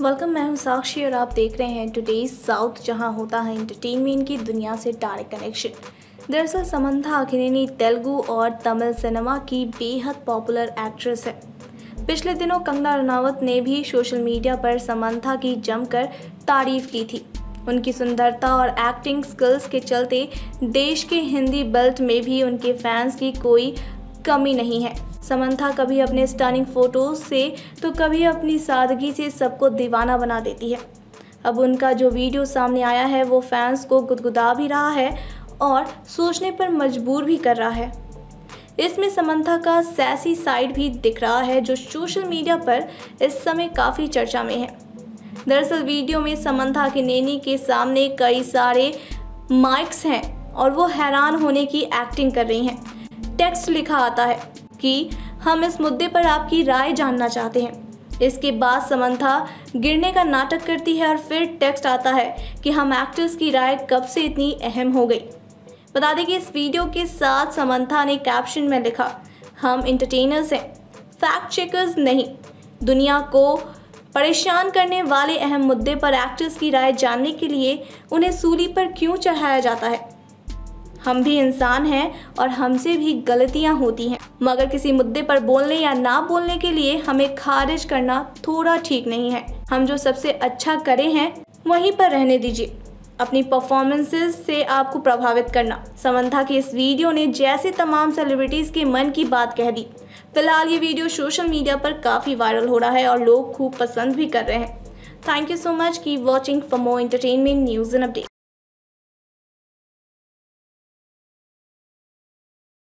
Welcome, मैं हूं साक्षी और आप देख रहे हैं टुडेज साउथ, जहां होता है एंटरटेनमेंट की दुनिया से डायरेक्ट कनेक्शन। दरअसल समंथा अक्किनेनी तेलुगु और तमिल सिनेमा की बेहद पॉपुलर एक्ट्रेस है। पिछले दिनों कंगना रनावत ने भी सोशल मीडिया पर समंथा की जमकर तारीफ की थी। उनकी सुंदरता और एक्टिंग स्किल्स के चलते देश के हिंदी बेल्ट में भी उनके फैंस की कोई कमी नहीं है। समंथा कभी अपने स्टनिंग फोटोज से तो कभी अपनी सादगी से सबको दीवाना बना देती है। अब उनका जो वीडियो सामने आया है वो फैंस को गुदगुदा भी रहा है और सोचने पर मजबूर भी कर रहा है। इसमें समंथा का सैसी साइड भी दिख रहा है जो सोशल मीडिया पर इस समय काफ़ी चर्चा में है। दरअसल वीडियो में समंथा अक्किनेनी के सामने कई सारे माइक्स हैं और वो हैरान होने की एक्टिंग कर रही हैं। टेक्स्ट लिखा आता है कि हम इस मुद्दे पर आपकी राय जानना चाहते हैं। इसके बाद समंथा गिरने का नाटक करती है और फिर टेक्स्ट आता है कि हम एक्टर्स की राय कब से इतनी अहम हो गई। बता दें कि इस वीडियो के साथ समंथा ने कैप्शन में लिखा, हम एंटरटेनर्स हैं, फैक्ट चेकर्स नहीं। दुनिया को परेशान करने वाले अहम मुद्दे पर एक्टर्स की राय जानने के लिए उन्हें सूली पर क्यों चढ़ाया जाता है। हम भी इंसान हैं और हमसे भी गलतियां होती हैं, मगर किसी मुद्दे पर बोलने या ना बोलने के लिए हमें खारिज करना थोड़ा ठीक नहीं है। हम जो सबसे अच्छा करे हैं वहीं पर रहने दीजिए, अपनी परफॉर्मेंसेस से आपको प्रभावित करना। समंथा के इस वीडियो ने जैसे तमाम सेलिब्रिटीज के मन की बात कह दी। फिलहाल ये वीडियो सोशल मीडिया पर काफ़ी वायरल हो रहा है और लोग खूब पसंद भी कर रहे हैं। Thank you so much, keep watching for more entertainment news and update.